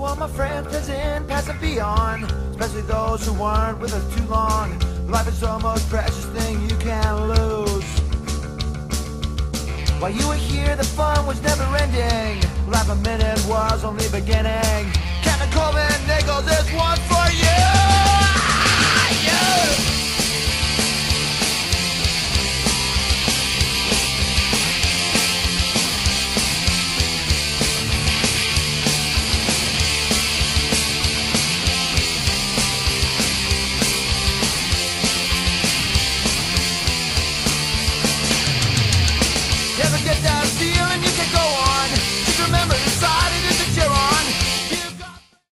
all my friends present, past and beyond, especially those who weren't with us too long. Life is the most precious thing you can lose. While you were here, the fun was never ending. Life a minute was only beginning. Captain Coleman Nichols, this one's for you.